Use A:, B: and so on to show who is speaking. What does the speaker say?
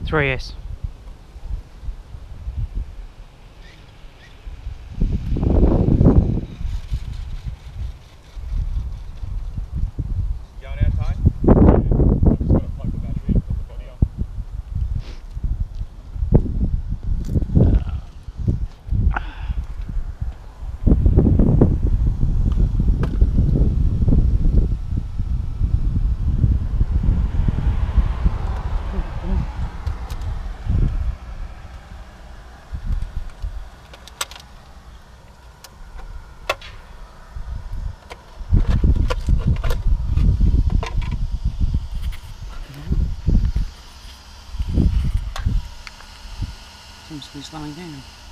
A: 3S.
B: Going out time? I've just got to plug the battery in, put the body on.
A: Seems to be slowing down.